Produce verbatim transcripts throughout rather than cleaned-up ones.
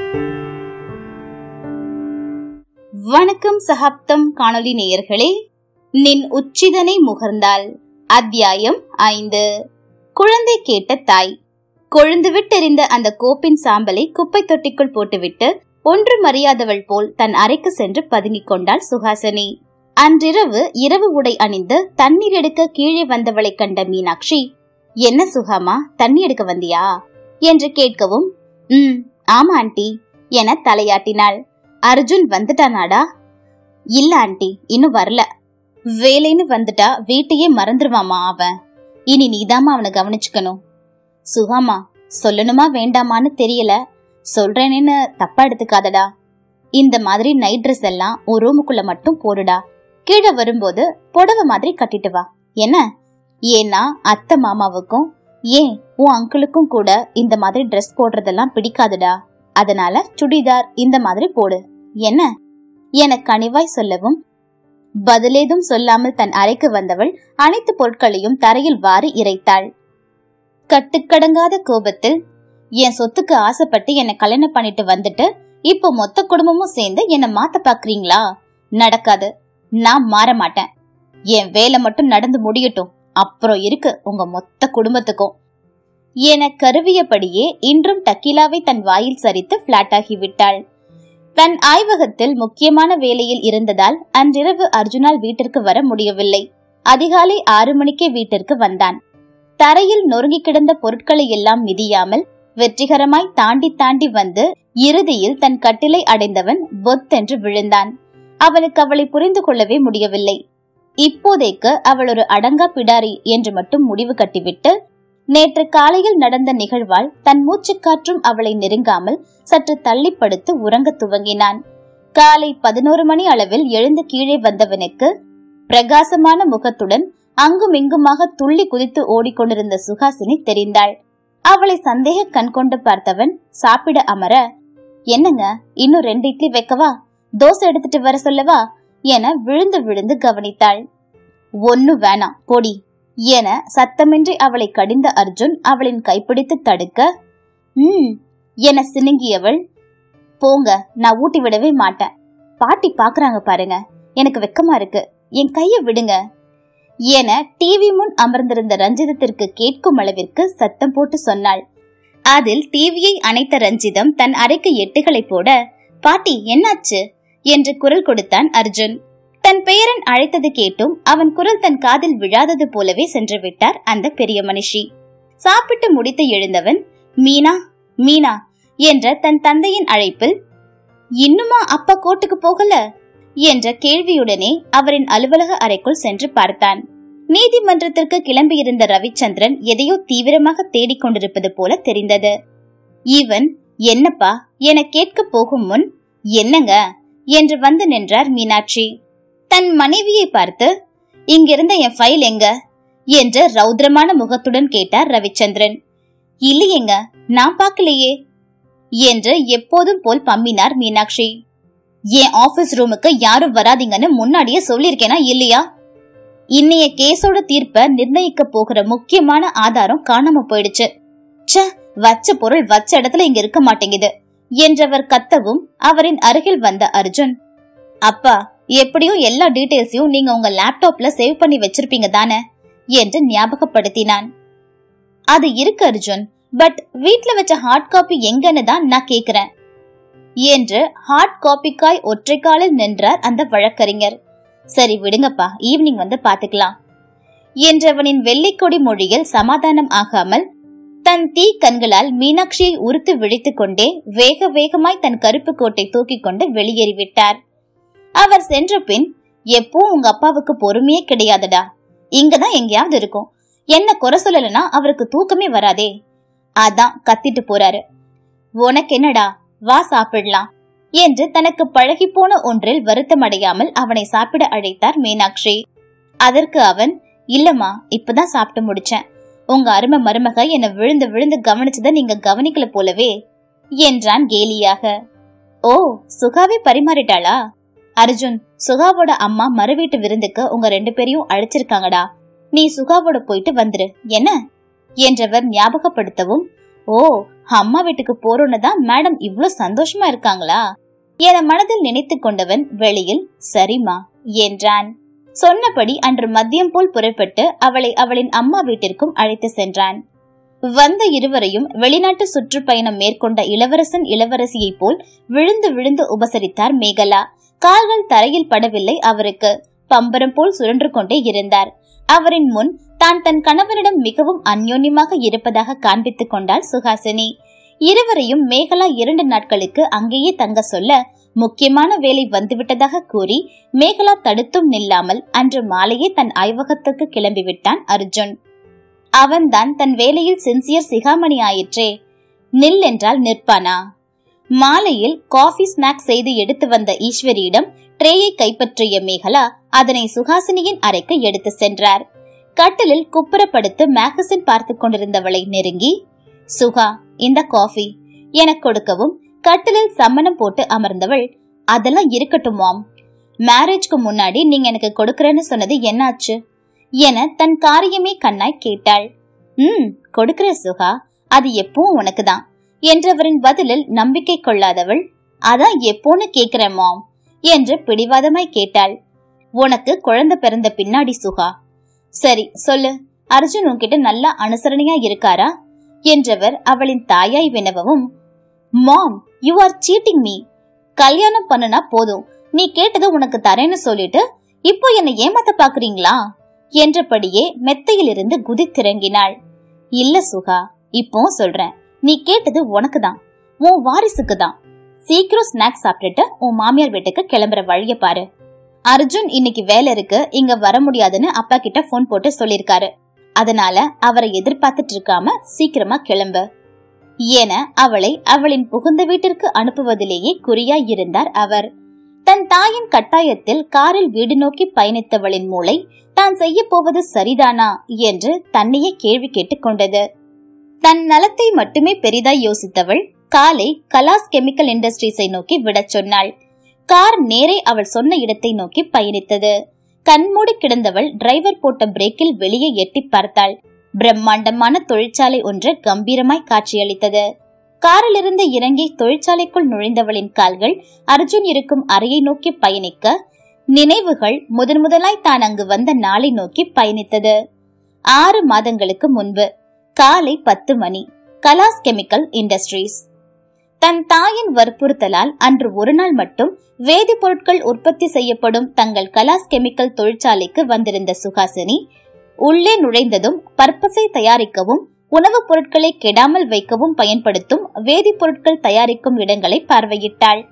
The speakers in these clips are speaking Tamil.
வணக்கம் சஹாப்தம் காணொலி நேயர்களே. நின் உச்சிதனை முகர்ந்தாள். அத்தியாயம் ஐந்து. குழந்தை கேட்ட தாய். கொழுந்து விட்டெறிந்த அந்த கோப்பின் சாம்பலை குப்பை தொட்டிக்குள் போட்டுவிட்டு ஒன்று மறியாதவள் போல் தன் அறைக்கு சென்று பதுங்கிக் கொண்டாள் சுஹாசினி. அன்றிரவு இரவு உடை அணிந்து தண்ணீர் எடுக்க கீழே வந்தவளை கண்ட மீனாட்சி, என்ன சுகாமா, தண்ணி எடுக்க வந்தியா என்று கேட்கவும், ம் ஆமா ஆண்டி என தலையாட்டினாள். அர்ஜுன் வந்துட்டானாடா? இல்ல ஆண்டி, இன்னும் வரல. வேலைன்னு வந்துட்டா வீட்டையே மறந்துடுவாமா அவன். இனி நீதாமா அவனை கவனிச்சுக்கணும். சுகாமா, சொல்லணுமா வேண்டாமான்னு தெரியல, சொல்றேன்னு தப்பா எடுத்துக்காதடா. இந்த மாதிரி நைட் ட்ரெஸ் எல்லாம் ஒரு ரூமுக்குள்ள மட்டும் போடுடா. கீழே வரும்போது புடவை மாதிரி கட்டிட்டு வா என்ன? ஏன்னா அத்தை மாமாவுக்கும் ஏன் உன் அங்கிளுக்கும் கூட இந்த மாதிரி ட்ரெஸ் போடுறதெல்லாம் பிடிக்காதுடா. அதனால சுடிதார் இந்த மாதிரி போடு என்ன என கனிவாய் சொல்லவும், பதிலேதும் சொல்லாமல் தன் அறைக்கு வந்தவள் அனைத்து பொருட்களையும் தரையில் வாரி இறைத்தாள். கட்டுக்கடங்காத கோபத்தில், என் சொத்துக்கு ஆசைப்பட்டு என்ன கல்யாணம் பண்ணிட்டு வந்துட்டு இப்போ மொத்த குடும்பமும் சேர்ந்து என்ன மாத்த பாக்குறீங்களா? நடக்காது, நான் மாற மாட்டேன். என் வேலை மட்டும் நடந்து முடியட்டும், அப்புறம் இருக்கு உங்க மொத்த குடும்பத்துக்கும் என கருவியபடியே இன்றும் டக்கீலாவை தன் வாயில் சரித்து பிளாட் ஆகிவிட்டாள். தன் ஆய்வகத்தில் முக்கியமான வேலையில் இருந்ததால் அன்றிரவு அர்ஜுனால் வீட்டிற்கு வர முடியவில்லை. அதிகாலை ஆறு மணிக்கே வீட்டிற்கு வந்தான். தரையில் நொறுங்கி கிடந்த பொருட்களை எல்லாம் மிதியாமல் வெற்றிகரமாய் தாண்டி தாண்டி வந்து இறுதியில் தன் கட்டிலை அடைந்தவன் பொத்தென்று விழுந்தான். அவனுக்கு அவளை புரிந்து கொள்ளவே முடியவில்லை. இப்போதைக்கு அவள் ஒரு அடங்கா பிடாரி என்று மட்டும் முடிவு கட்டிவிட்டு நேற்று காலையில் நடந்த நிகழ்வால் தன் மூச்சு காற்றும் அவளை நெருங்காமல் சற்று தள்ளி படுத்து உறங்க துவங்கினான். காலை பதினோரு மணி அளவில் எழுந்து கீழே வந்தவனுக்கு பிரகாசமான முகத்துடன் அங்கும் இங்குமாக துள்ளி குதித்து ஓடிக்கொண்டிருந்த சுஹாசினி தெரிந்தாள். அவளை சந்தேக கண் கொண்டு பார்த்தவன் சாப்பிட அமர, என்னங்க இன்னும் ரெண்டு இட்லி வைக்கவா, தோசை எடுத்துட்டு வர சொல்லவா என விழுந்து விழுந்து கவனித்தாள். ஒன்னு வேணாம் போடி என சத்தமின்றி அவளை கடிந்த அர்ஜுன் அவளின் கைப்பிடித்து தடுக்க, ம் என சினுங்கியவள், போங்க, நான் ஊட்டி விடவே மாட்டேன். பாட்டி பாக்குறாங்க பாருங்க, எனக்கு வெக்கமா இருக்கு, என் கைய விடுங்க என டிவி முன் அமர்ந்திருந்த ரஞ்சிதத்திற்கு கேட்கும் அளவிற்கு சத்தம் போட்டு சொன்னாள். அதில் டிவியை அணைத்த ரஞ்சிதம் தன் அறைக்கு எட்டுகளை போட, பாட்டி என்னாச்சு என்று குரல் கொடுத்தான் அர்ஜுன். தன் பெயரன் அழைத்தது கேட்டும் அவன் குரல் தன் காதில் விழாதது போலவே சென்று விட்டார் அந்த பெரிய மனுஷி. சாப்பிட்டு முடித்து எழுந்தவன், மீனா மீனா என்ற தன் தந்தையின் அழைப்பில், இன்னுமா அப்பா கோட்டுக்கு போகல என்ற கேள்வியுடனே அவரின் அலுவலக அறைக்குள் சென்று பார்த்தான். நீதிமன்றத்திற்கு கிளம்பியிருந்த ரவிச்சந்திரன் எதையோ தீவிரமாக தேடிக்கொண்டிருப்பது போல தெரிந்தது. இவன் என்னப்பா என கேட்க போகும் முன், என்னங்க என்று வந்து நின்றார் மீனாட்சி. தன் மனைவியை பார்த்து, இங்கிருந்த என் ஃபைல் எங்க என்று ரௌத்ரமான முகத்துடன் கேட்டார் ரவிச்சந்திரன். இல்லையேங்க, நான் பார்க்கலையே என்று எப்போதும் போல் பம்மினார் மீனாட்சி. என் ஆபீஸ் ரூமுக்கு யாரும் வராதீங்கன்னு முன்னாடியே சொல்லிருக்கேனா இல்லையா? இன்னைய கேஸோட தீர்ப்ப நிர்ணயிக்க போகிற முக்கியமான ஆதாரம் காணாம போயிடுச்சு. ச, வச்ச பொருள் வச்ச இடத்துல இங்க இருக்க மாட்டேங்குது என்றவர் கத்தவும் அவரின் அருகில் வந்த அர்ஜுன், அப்பா எப்படியோ எல்லா டீடைல்ஸையும் நீங்க உங்க லேப்டாப்ல சேவ் பண்ணி வச்சிருப்பீங்க தானே என்று ஞாபகப்படுத்தினான். அது இருக்கு அர்ஜுன், பட் வீட்ல வச்ச ஹார்ட் காப்பி எங்கன்னு தான் நான் கேக்குறேன் என்று ஹார்ட் காப்பிக்காய் ஒற்றை காலில் நின்றார் அந்த வழக்கறிஞர். சரி விடுங்கப்பா, ஈவினிங் வந்து பாத்துக்கலாம் என்றவனின் வெள்ளைக்கொடி மொழியில் சமாதானம் ஆகாமல் தன் தீ கண்களால் மீனாட்சியை உறுத்து விழித்து கொண்டே வேக வேகமாய் தன் கருப்பு கோட்டை தூக்கி கொண்டு வெளியேறிவிட்டார். அவர் சென்ற பின், எப்போ உங்க அப்பாவுக்கு பொறுமையே கிடையாதுடா, இங்கதான் எங்கேயாவது இருக்கும், என்ன குறை சொல்லலனா அவருக்கு தூக்கமே வராதே, அதான் கத்திட்டு போறாரு. உனக்கு என்னடா, வா சாப்பிடலாம் என்று தனக்கு பழகி போன ஒன்றில் வருத்தம் அடையாமல் அவனை சாப்பிட அழைத்தார் மீனாட்சி. அதற்கு அவன், இல்லம்மா இப்பதான் சாப்பிட்டு முடிச்சேன், உங்க அருமை மருமக என்ன விழுந்து விழுந்து கவனிச்சத நீங்க கவனிக்கல போலவே என்றான் கேலியாக. ஓ, சுகாவே பரிமாறிட்டாளா? அர்ஜுன், சுகாவோட அம்மா மறுவீட்டு விருந்துக்கு உங்க ரெண்டு பேரையும் அழைச்சிருக்காங்கடா, நீ சுகாவோட போயிட்டு வந்துரு என்ன என்றவர் ஞாபகப்படுத்தவும், ஓ அம்மா வீட்டுக்கு போறோன்னு தான் மேடம் இவ்வளவு சந்தோஷமா இருக்காங்களா என மனதில் நினைத்து கொண்டவன் வெளியில் சரிமா என்றான். சொன்னபடி அன்று மதியம் போல் புறப்பட்டு அவளை அவளின் அம்மா வீட்டிற்கும் அழைத்து சென்றான். வந்த இருவரையும் வெளிநாட்டு சுற்றுப்பயணம் மேற்கொண்ட இளவரசன் இளவரசியை போல் விழுந்து விழுந்து உபசரித்தார் மேகலா. கால்கள் தரையில் படவில்லை அவருக்கு. பம்பரம் போல் சுழன்று கொண்டே இருந்தார். அவரின் முன் தான் தன் கணவனிடம் மிகவும் அந்யோன்யமாக இருப்பதாக காண்பித்துக் கொண்டாள் சுஹாசினி. இருவரையும் மேகலா இரண்டு நாட்களுக்கு அங்கேயே தங்க சொல்ல முக்கியமான வேலை வந்துவிட்டதாக கூறி மேகலா தடுத்தும் நில்லாமல் அன்று மாலையே தன் ஆய்வகத்துக்கு கிளம்பிவிட்டான் அர்ஜுன். அவன்தான் தன் வேலையில் சின்சியர் சிகாமணி ஆயிற்றே. நில் என்றால் நிற்பானா? மாலையில் காஃபி ஸ்நாக்ஸ் செய்து எடுத்து வந்த ஈஸ்வரியிடம் ட்ரேயை கைப்பற்றிய மேகலா அதனை சுஹாசினியின் அறைக்கு எடுத்து சென்றார். கட்டிலில் குப்புறப்படுத்து மேகசின் பார்த்து கொண்டிருந்தவளை நெருங்கி, சுகா இந்த காஃபி எனக்கு கொடுக்கவும் கட்டிலில் சம்மணம் போட்டு அமர்ந்தவள், அதெல்லாம் இருக்கட்டும் மாம், மேரேஜ்க்கு முன்னாடி நீங்க எனக்கு கொடுக்கறேன்னு சொன்னது என்னாச்சு என தன் காரியமே கண்ணாய் கேட்டாள். ம் கொடுக்கிற சுகா, அது எப்பவும் உனக்குதான் என்றவரின் பதிலில் நம்பிக்கை கொள்ளாதவள், அதான் எப்போன்னு கேக்குறேன் மாம் என்று பிடிவாதமாய் கேட்டாள். உனக்கு குழந்தை பிறந்த பின்னாடி சுகா. சரி சொல்லு, அர்ஜுன் உன்கிட்ட நல்லா அனுசரணையா இருக்காரா என்றவர் அவளின் தாயாய் வினவவும், mom you are cheating me. கல்யாணம் பண்ணனா போதும், நீ கேட்டது உனக்கு தரேன்னு சொல்லிட்டு இப்போ என்ன ஏமாத்த பாக்குறீங்களா என்றபடியே மெத்தையிலிருந்து குதித்திறங்கினாள். இல்ல சுகா, இப்போ சொல்றேன், நீ கேட்டது உனக்குதான், உன் வாரிசுக்கு தான். சீக்கிரம் ஸ்நாக்ஸ் சாப்பிட்டுட்டு உன் மாமியார் வீட்டுக்கு கிளம்புற வழிய பாரு. அர்ஜுன் இன்னைக்கு வேலை இருக்கு, இங்க வர முடியாதுன்னு அப்பா கிட்ட போன் போட்டு சொல்லிருக்காரு. அதனால அவரை எதிர்பார்த்துட்டு இருக்காம சீக்கிரமா கிளம்பு என அவளை அவளின் புகுந்த வீட்டிற்கு அனுப்புவதிலேயே குறியாய் இருந்தார் அவர். தன் தாயின் கட்டாயத்தில் காரில் வீடு நோக்கி பயணித்தவளின் மூளை தான் செய்ய போவது சரிதானா என்று தன்னையே கேள்வி கேட்டுக் கொண்டது. தன் நலத்தை மட்டுமே பெரிதாய் யோசித்தவள் காலை கலாஸ் கெமிக்கல் இண்டஸ்ட்ரீஸை நோக்கி விடச் சொன்னாள். கார் நேரே அவள் சொன்ன இடத்தை நோக்கி பயணித்தது. கண்மூடி கிடந்தவள் டிரைவர் போட்ட பிரேக்கில் வெளியே எட்டி பார்த்தாள். பிரம்மாண்டமான தொழிற்சாலை ஒன்று கம்பீரமாய் காட்சியளித்தது. காரிலிருந்து இறங்கி தொழிற்சாலைக்குள் நுழைந்தவளின் கால்கள் அர்ஜுன் இருக்கும் அறையை நோக்கி பயணிக்க, நினைவுகள் முதன் முதலாய் தான் அங்கு வந்த நாளை நோக்கி பயணித்தது. ஆறு மாதங்களுக்கு முன்பு காலை பத்து மணி, கலாஸ் கெமிக்கல் இண்டஸ்ட்ரீஸ். தன் தாயின் வற்புறுத்தலால் அன்று ஒரு நாள் மட்டும் வேதிப்பொருட்கள் உற்பத்தி செய்யப்படும் தங்கள் கலாஸ் கெமிக்கல் தொழிற்சாலைக்கு வந்திருந்த சுஹாசினி உள்ளே நுழைந்ததும் பற்பசை தயாரிக்கவும் உணவுப் பொருட்களை கெடாமல் வைக்கவும் பயன்படுத்தும் வேதிப்பொருட்கள் தயாரிக்கும் இடங்களை பார்வையிட்டாள்.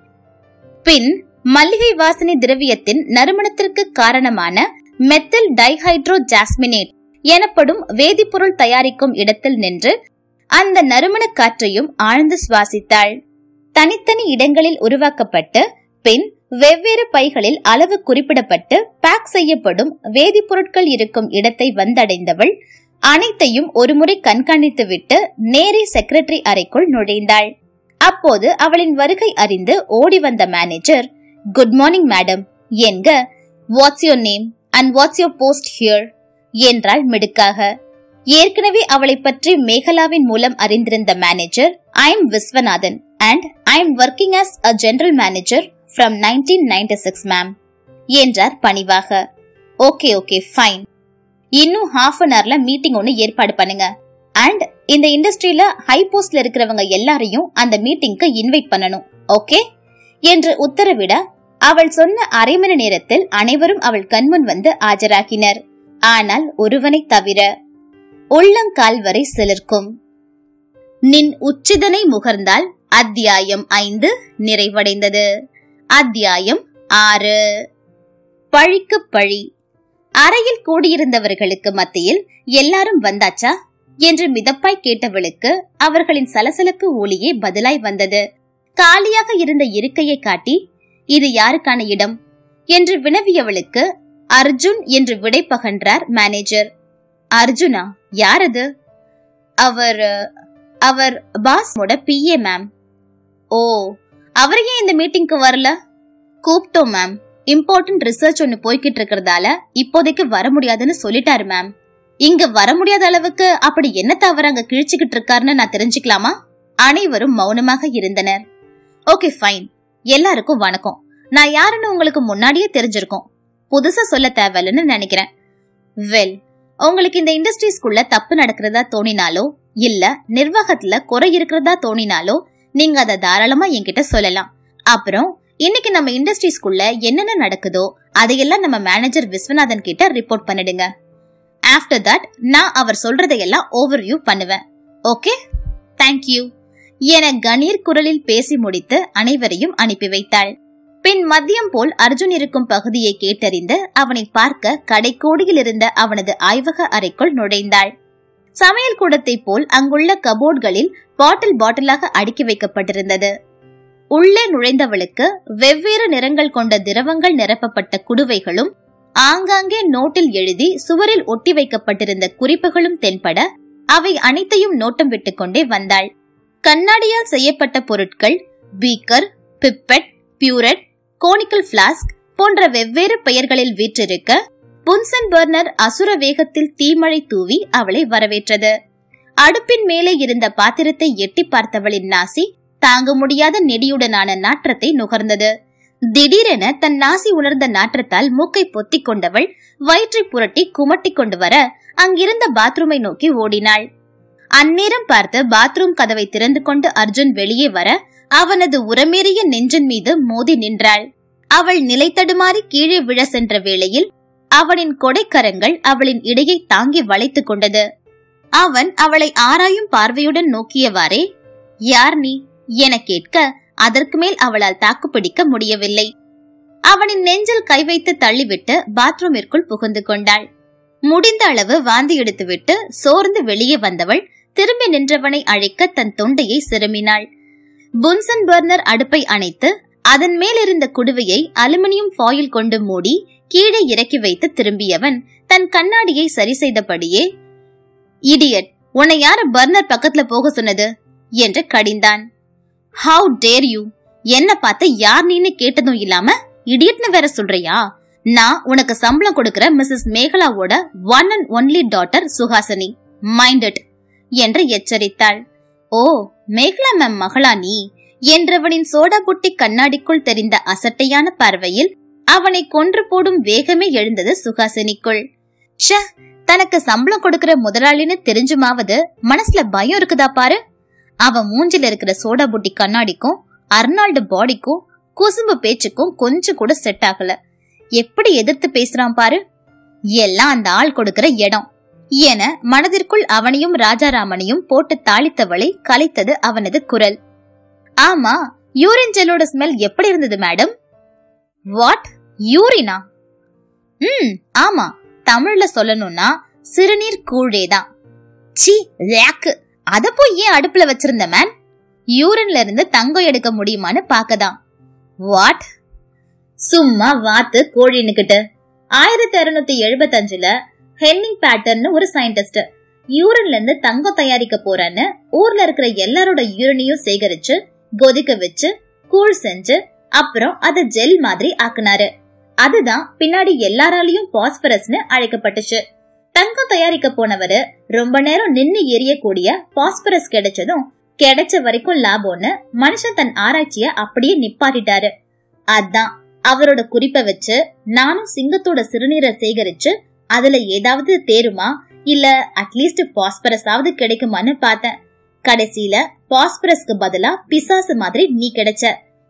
பின் மல்லிகை வாசனை திரவியத்தின் நறுமணத்திற்கு காரணமான மெத்தில் டைஹைட்ரோ ஜாஸ்மினேட் எனப்படும் வேதிப்பொருள் தயாரிக்கும் இடத்தில் நின்று அந்த நறுமண காற்றையும் ஆழ்ந்து சுவாசித்தாள். தனித்தனி இடங்களில் உருவாக்கப்பட்டு பின் வெவ்வேறு பைகளில் அளவு குறிப்பிடப்பட்டு பேக் செய்யப்படும் வேதிப்பொருட்கள் இருக்கும் இடத்தை வந்தடைந்தவள் அனைத்தையும் ஒருமுறை கண்காணித்துவிட்டு நேரே செக்ரட்டரி அறைக்குள் நுழைந்தாள். அப்போது அவளின் வருகை அறிந்து ஓடி வந்த மேனேஜர், குட் மார்னிங் மேடம் என்க, what's your name and what's your post here என்றாள் மிடுக்காக. ஏற்கனவே அவளை பற்றி மேகலாவின் மூலம் அறிந்திருந்த manager, I am Viswanathan and I am working as a general manager from nineteen ninety-six ma'am என்றார் பணிவாக. ஓகே ஓகே ஃபைன், இன்னும் ஹாஃப் அன் ஹவர்ல மீட்டிங் ஒன்னு ஏற்பாடு பண்ணுங்க. அண்ட் இந்த இண்டஸ்ட்ரியில ஹை போஸ்ட்ல இருக்கிறவங்க எல்லாரையும் அந்த மீட்டிங்க்கு இன்வைட் பண்ணணும், ஓகே என்று உத்தரவிட, அவள் சொன்ன அரை மணி நேரத்தில் அனைவரும் அவள் கண்முன் வந்து ஆஜராகினர். ஆனால் ஒருவனை தவிர. உள்ளங்கால் வரை சிலிர்க்கும். நின் உச்சிதனை முகர்ந்தால் அத்தியாயம் ஐந்து நிறைவடைந்தது. அத்தியாயம் ஆறு. பழிக்கு பழி. அறையில் கூடியிருந்தவர்களுக்கு மத்தியில் எல்லாரும் வந்தாச்சா என்று மிதப்பாய் கேட்டவளுக்கு அவர்களின் சலசலப்பு ஒளியே பதிலாய் வந்தது. காலியாக இருந்த இருக்கையை காட்டி, இது யாருக்கான இடம் என்று வினவியவளுக்கு அர்ஜுன் என்று விடை பகன்றார் மேனேஜர். அர்ஜுனா? யாரது? அவர் அவர் பாஸ்மோட பிஏ மேம். ஓ, அவர் ஏன் இந்த மீட்டிங்க்கு வரல? கூப்பிட்டோம் மேம், இம்பார்ட்டன்ட் ரிசர்ச் ஒன்னு போய்கிட்டு இருக்கிறதால இப்போதைக்கு வர முடியாதுன்னு சொல்லிட்டாரு மேம். இங்க வர முடியாத அளவுக்கு அப்படி என்ன தவிர அங்க கிழிச்சுக்கிட்டு இருக்காருன்னு நான் தெரிஞ்சுக்கலாமா அனைவரும் மௌனமாக இருந்தனர். ஓகே ஃபைன், எல்லாருக்கும் வணக்கம். நான் யாருன்னு உங்களுக்கு முன்னாடியே தெரிஞ்சிருக்கோம், புதுசா சொல்ல தேவையில்லைன்னு நினைக்கிறேன். வெல், உங்களுக்கு இந்த இண்டஸ்ட்ரீஸ்குள்ள தப்பு நடக்கிறதா தோணினாலோ இல்ல நிர்வாகத்துல குறை இருக்கிறதா தோணினாலோ நீங்க அதை தாராளமா என்கிட்ட சொல்லலாம். அப்புறம் இன்னைக்கு நம்ம இண்டஸ்ட்ரீஸ்குள்ள என்னென்ன நடக்குதோ அதையெல்லாம் நம்ம மேனேஜர் விஸ்வநாதன் கிட்ட ரிப்போர்ட் பண்ணிடுங்க. ஆஃப்டர் தட் நான் அவர் சொல்றதையெல்லாம் ஓவர்வியூ பண்ணுவேன். ஓகே, தேங்க்யூ என கணீர் குரலில் பேசி முடித்து அனைவரையும் அனுப்பி வைத்தாள். பின் மதியம் போல் அர்ஜுன் இருக்கும் பகுதியை கேட்டறிந்து அவனை பார்க்க கடைக்கோடியில் இருந்த அவனது ஆய்வக அறைக்குள் நுழைந்தாள். சமையல் கூடத்தை போல் அங்குள்ள கபோர்ட்களில் பாட்டில் பாட்டிலாக அடுக்கி வைக்கப்பட்டிருந்தது. உள்ளே நுழைந்தவளுக்கு வெவ்வேறு நிறங்கள் கொண்ட திரவங்கள் நிரப்பப்பட்ட குடுவைகளும் ஆங்காங்கே நோட்டில் எழுதி சுவரில் ஒட்டி வைக்கப்பட்டிருந்த குறிப்புகளும் தென்பட அவை அனைத்தையும் நோட்டம் விட்டுக் கொண்டே வந்தாள். கண்ணாடியால் செய்யப்பட்ட பொருட்கள், beaker, pipette, burette, conical flask போன்ற வெவ்வேறு பெயர்களில் வீற்றிருக்க புன்சன் பர்னர் அசுர வேகத்தில் தீமழை தூவி அவளை வரவேற்றது. அடுப்பின் மேலே இருந்த பாத்திரத்தை எட்டி பார்த்தவளின் நாசி தாங்க முடியாத நெடியுடனான நாற்றத்தை நுகர்ந்தது. திடீரென தன் நாசி உணர்ந்த நாற்றத்தால் மூக்கை பொத்திக் கொண்டவள் வயிற்றை புரட்டி குமட்டி கொண்டு வர அங்கிருந்த பாத்ரூமை நோக்கி ஓடினாள். அந்நேரம் பார்த்து பாத்ரூம் கதவை திறந்து கொண்டு அர்ஜுன் வெளியே வர அவனது உரமேறிய நெஞ்சின் மீது மோதி நின்றாள். அவள் நிலை தடுமாறி கீழே விழ சென்ற வேளையில் அவனின் கொடைக்கரங்கள் அவளின் இடையை தாங்கி வளைத்துக் கொண்டது. அவன் அவளை ஆராயும் பார்வையுடன் நோக்கியவாறே, யார் நீ என கேட்க அதற்கு மேல் அவளால் தாக்குப்பிடிக்க முடியவில்லை. அவனின் நெஞ்சில் கை வைத்து தள்ளிவிட்டு பாத்ரூமிற்குள் புகுந்து கொண்டாள். முடிந்த அளவு வாந்தி எடுத்துவிட்டு சோர்ந்து வெளியே வந்தவள் திரும்பி நின்றவனை அழைக்க தன் தொண்டையை சிறுமினாள். புன்சன் பர்னர் அடுப்பை அணைத்து அதன் மேல் இருந்த குடுவையை அலுமினியம் ஃபாயில் கொண்டு மூடி கீழே இறக்கி வைத்து திரும்பியவன் தன் கண்ணாடியை சரி செய்தபடியே, இடியட், உன்னை யாரு பர்னர் பக்கத்துல போக சொன்னது என்று கடிந்தான். ஹவு டேர் யூ, என்ன பார்த்து யார் நீன்னு கேட்டதும் இல்லாம இடியட்னு வேற சொல்றியா? நான் உனக்கு சம்பளம் கொடுக்கிற மிஸ்ஸஸ் மேகலாவோட one and only daughter Suhasini, minded என்று எச்சரித்தாள். ஓ, மேகலா மேம் மகளா நீ என்றவனின் சோடா புட்டி கண்ணாடிக்குள் தெரிந்த அசட்டையான பார்வையில் அவனை கொன்று போடும் வேகமே எழுந்தது சுஹாசினிக்குள். ச்ச, தனக்கு சம்பளம் கொடுக்கிற முதலாளின்னு தெரிஞ்சுமாவது மனசுல பயம் இருக்குதா பாரு. அவன் மூஞ்சில இருக்கிற சோடா புட்டி கண்ணாடிக்கும் அர்னால்டு பாடிக்கும் குசும்பு பேச்சுக்கும் கொஞ்சம் கூட செட் ஆகல. எப்படி எதிர்த்து பேசுறான் பாரு. எல்லாம் அந்த ஆள் கொடுக்கிற இடம் என மனதிற்குள் அவனையும் ராஜாராமனையும் போட்டு தாளித்தவளை கலைத்தது அவனது குரல். ஆமா, யூரின் ஜெல்லோட ஸ்மெல் எப்படி இருந்தது மேடம்? வாட், யூரினா? ம், ஆமா, தமிழ்ல சொல்லணும்னா சிறுநீர் கூழேதான். சி லேக்கு, அத போய் ஏன் அடுப்புல வச்சிருந்த மேன்? யூரின்ல இருந்து தங்கம் எடுக்க முடியுமான்னு பாக்கதான். வாட்? சும்மா வாத்து கோழின்னுகிட்டு. ஆயிரத்தி அறுநூத்தி எழுபத்தி அஞ்சுல ஹென்னிங் பேட்டர்ன் ஒரு சயின்டிஸ்ட் யூரின்ல இருந்து தங்கம் தயாரிக்க போறான்னு ஊர்ல இருக்கிற எல்லாரோட யூரினையும் சேகரிச்சு கொதிக்க வச்சு கூழ் செஞ்சு அப்புறம் அத ஜெல் மாதிரி ஆக்குனாரு. அதுதான் பின்னாடி எல்லாராலையும் பாஸ்பரஸ்னு அழைக்கப்பட்டுச்சு. தங்கம் தயாரிக்க போனவரு ரொம்ப நேரம் நின்னு எரியக்கூடிய பாஸ்பரஸ் கிடைச்சதும் கிடைச்ச வரைக்கும் லாபம்னு மனுஷன் தன் ஆராய்ச்சிய அப்படியே நிப்பாட்டிட்டாரு. அதான் அவரோட குறிப்பை வச்சு நானும் சிங்கத்தோட சிறுநீரை சேகரிச்சு அதுல ஏதாவது தேருமா இல்ல அட்லீஸ்ட் பாஸ்பரஸாவது கிடைக்குமான்னு பார்த்தேன். கடைசியில பாஸ்பரஸ்க்கு பதிலா பிசாசு மாதிரி நீ கிடைச்ச.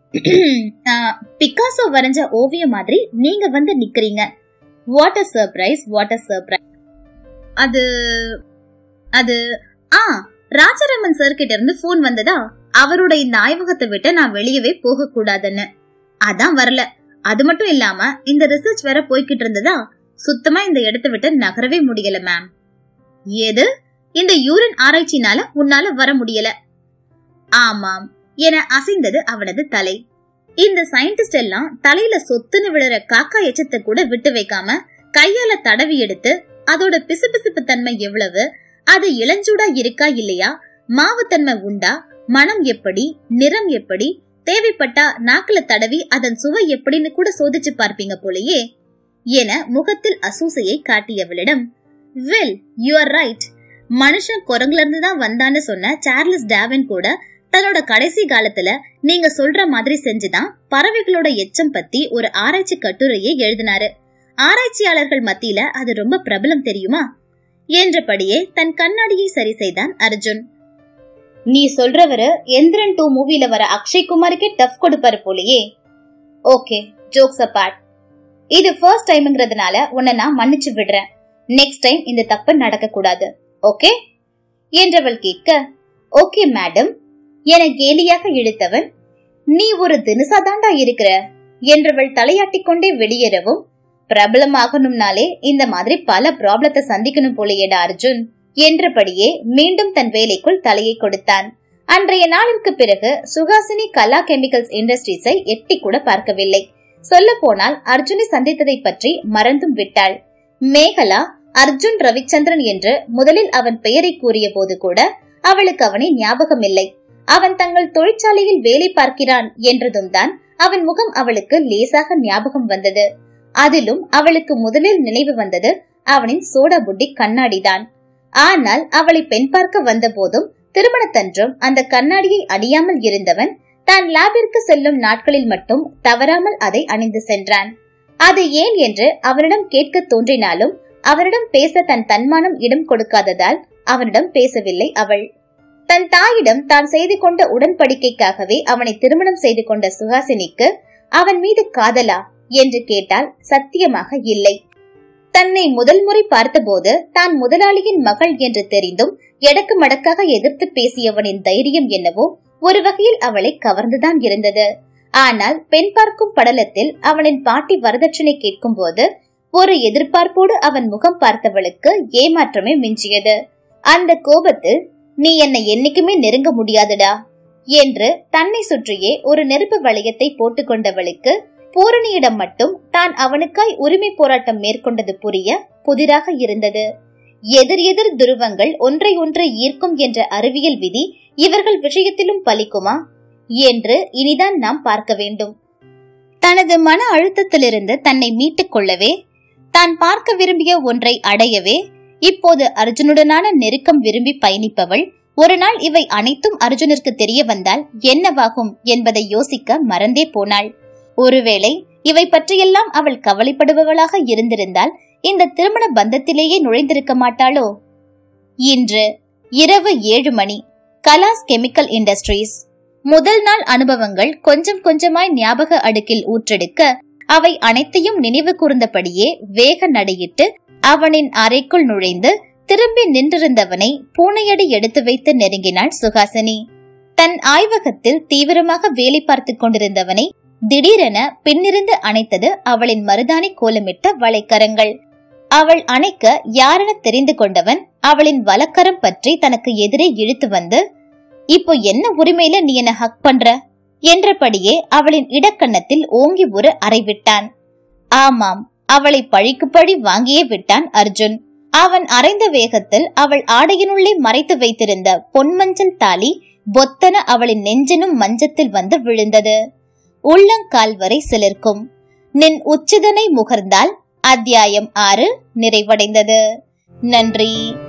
பிகாசோ வரைஞ்ச ஓவியம் மாதிரி நீங்க வந்து நிக்கிறீங்க. What a surprise, what a surprise. அது அது ஆ ராஜாராமன் சார் கிட்ட இருந்து போன் வந்ததா, அவரோட இந்த ஆய்வகத்தை விட்டு நான் வெளியவே போக கூடாதுன்னு. அதான் வரல. அது மட்டும் இல்லாம இந்த ரிசர்ச் வேற போய்கிட்டு இருந்ததா, சுத்தமா இந்த இடத்தை விட்டு நகரவே முடியல மேம். ஏது, இந்த யூரின் ஆராய்ச்சினால உன்னால வர முடியல? ஆமாம் என அசைந்தது அவனது தலை. இந்த சயின்டிஸ்ட் எல்லாம் தலையில சொத்துன்னு விழுற காக்கா எச்சத்தை கூட விட்டு வைக்காம கையால தடவி எடுத்து அதோட பிசுபிசுப்பு தன்மை எவ்வளவு, அது இளஞ்சூடா இருக்கா இல்லையா, மாவு தன்மை உண்டா, மனம் எப்படி, நிறம் எப்படி, தேவைப்பட்டா நாக்குல தடவி அதன் சுவை எப்படின்னு கூட சோதிச்சு பார்ப்பீங்க போலயே என முகத்தில் அசூசையை காட்டியவளிடம், வெல் யூ ஆர் ரைட், மனுஷன் குரங்குல இருந்து தான் வந்தான்னு சொன்ன சார்லஸ் டார்வின் கூட தன்னோட கடைசி காலத்துல நீங்க சொல்ற மாதிரி செஞ்சுதான் பறவைகளோட எச்சம் பத்தி ஒரு ஆராய்ச்சி கட்டுரையை எழுதினாரு. ஆராய்ச்சியாளர்கள் மத்தியில அது ரொம்ப பிரபலம் தெரியுமா என்றபடியே தன் கண்ணாடியை சரி செய்தான் அர்ஜுன். நீ சொல்றவரு எந்திரன் டூ மூவில வர அக்ஷய் குமாருக்கே டஃப் கொடுப்பாரு போலயே. Okay, jokes apart. இது ஃபர்ஸ்ட் டைம்ங்கிறதுனால உன்னை நான் மன்னிச்சு விடுறேன். நெக்ஸ்ட் டைம் இந்த தப்பு நடக்க கூடாது, ஓகே என்றவள் கேட்க, ஓகே மேடம் என கேலியாக இழுத்தவன், நீ ஒரு தினுசாதாண்டா இருக்கிற என்றவள் தலையாட்டி கொண்டே வெளியேறவும், பிரபலமாகணும்னாலே இந்த மாதிரி பல ப்ராப்ளத்தை சந்திக்கணும் போலேயேடா அர்ஜுன் என்றபடியே மீண்டும் தன் வேலைக்குள் தலையை கொடுத்தான். அன்றைய நாளிற்கு பிறகு சுஹாசினி கலா கெமிக்கல்ஸ் இண்டஸ்ட்ரீஸை எட்டி கூட பார்க்கவில்லை. சொல்ல போனால் அர்ஜுனை சந்தித்ததை பற்றி மறந்தும் விட்டாள். மேகலா அர்ஜுன் ரவிச்சந்திரன் என்று முதலில் அவன் பெயரை கூறிய போது கூட அவளுக்கு அவனை ஞாபகம் இல்லை. அவன் தங்கள் தொழிற்சாலையில் வேலை பார்க்கிறான் என்றதும் தான் அவன் முகம் அவளுக்கு லேசாக ஞாபகம் வந்தது. அதிலும் அவளுக்கு முதலில் நினைவு வந்தது அவனின் சோடா புட்டி கண்ணாடிதான். ஆனால் அவளை பெண் பார்க்க வந்த போதும் திருமணத்தன்றும் அந்த கண்ணாடியை அணியாமல் இருந்தவன் தான் லேபிற்கு செல்லும் நாட்களில் மட்டும் தவறாமல் அதை அணிந்து சென்றான். அது ஏன் என்று அவனிடம் கேட்க தோன்றினாலும் அவனிடம் பேச தன் தன்மானம் இடம் கொடுக்காததால் அவனிடம் பேசவில்லை அவள். தன் தாயிடம் தான் செய்து கொண்ட உடன்படிக்கைக்காகவே அவனை திருமணம் செய்து கொண்ட சுஹாசினிக்கு அவன் மீது காதலா என்று கேட்டால் சத்தியமாக இல்லை. தன்னை முதல் முறை பார்த்தபோது தான் முதலாளியின் மகள் என்று தெரிந்தும் எடக்கு மடக்காக எதிர்த்து பேசியவனின் தைரியம் என்னவோ ஒரு வகையில் அவளை கவர்ந்துதான் இருந்தது. ஆனால் பெண் பார்க்கும் படலத்தில் அவனின் பாட்டி வரதட்சணை கேட்கும் போது ஒரு எதிர்பார்ப்போடு அவன் முகம் பார்த்தவளுக்கு ஏமாற்றமே மிஞ்சியது. அந்த கோபத்தில், நீ என்னை என்னைக்குமே நெருங்க முடியாதுடா என்று தன்னை சுற்றியே ஒரு நெருப்பு வளையத்தை போட்டுக் கொண்டவளுக்கு பூரணியிடம் மட்டும் தான் அவனுக்காய் உரிமை போராட்டம் மேற்கொண்டது புரிய புதிராக இருந்தது. எதிர் எதிர் துருவங்கள் ஒன்றை ஒன்று ஈர்க்கும் என்ற அறிவியல் விதி இவர்கள் விஷயத்திலும் பலிக்குமா என்று இனிதான் நாம் பார்க்க வேண்டும். தனது மன அழுத்தத்திலிருந்து தன்னை மீட்டுக் கொள்ளவே, தான் பார்க்க விரும்பிய ஒன்றை அடையவே இப்போது அர்ஜுனுடனான நெருக்கம் விரும்பி பயணிப்பவள் ஒரு நாள் இவை அனைத்தும் அர்ஜுனிற்கு தெரிய வந்தால் என்னவாகும் என்பதை யோசிக்க மறந்தே போனாள். ஒருவேளை இவை பற்றியெல்லாம் அவள் கவலைப்படுபவளாக இருந்திருந்தால் இந்த திருமண பந்தத்திலேயே நுழைந்திருக்க மாட்டாளோ? இன்று இரவு ஏழு மணி, கலாஸ் கெமிக்கல் இண்டஸ்ட்ரீஸ். முதல் நாள் அனுபவங்கள் கொஞ்சம் கொஞ்சமாய் ஞாபக அடுக்கில் ஊற்றெடுக்க அவை அனைத்தையும் நினைவு கூர்ந்தபடியே வேக நடையிட்டு அவனின் அறைக்குள் நுழைந்து திரும்பி நின்றிருந்தவனை பூனையடி எடுத்து வைத்து நெருங்கினாள் சுஹாசினி. தன் ஆய்வகத்தில் தீவிரமாக வேலை பார்த்து கொண்டிருந்தவனை திடீரென பின்னிருந்து அணைத்தது அவளின் மருதாணி கோலமிட்ட வளைக்கரங்கள். அவள் அணைக்க யாரென தெரிந்து கொண்டவன் அவளின் வலக்கரம் பற்றி தனக்கு எதிரே இழுத்து வந்து, இப்போ என்ன உரிமையில நீ என்ன ஹக் பண்ற என்றபடியே அவளின் இடக்கண்ணத்தில் ஓங்கி ஒரு அறை விட்டான். ஆமாம், அவளை பழிக்கு பழி வாங்கியே விட்டான் அர்ஜுன். அவன் அரைந்த வேகத்தில் அவள் ஆடையினுள்ளே மறைத்து வைத்திருந்த பொன்மஞ்சள் தாலி பொத்தன அவளின் நெஞ்சினும் மஞ்சத்தில் வந்து விழுந்தது. உள்ளங்கால் வரை சிலிர்க்கும். நின் உச்சிதனை முகர்ந்தால் அத்தியாயம் ஆறு நிறைவடைந்தது. நன்றி.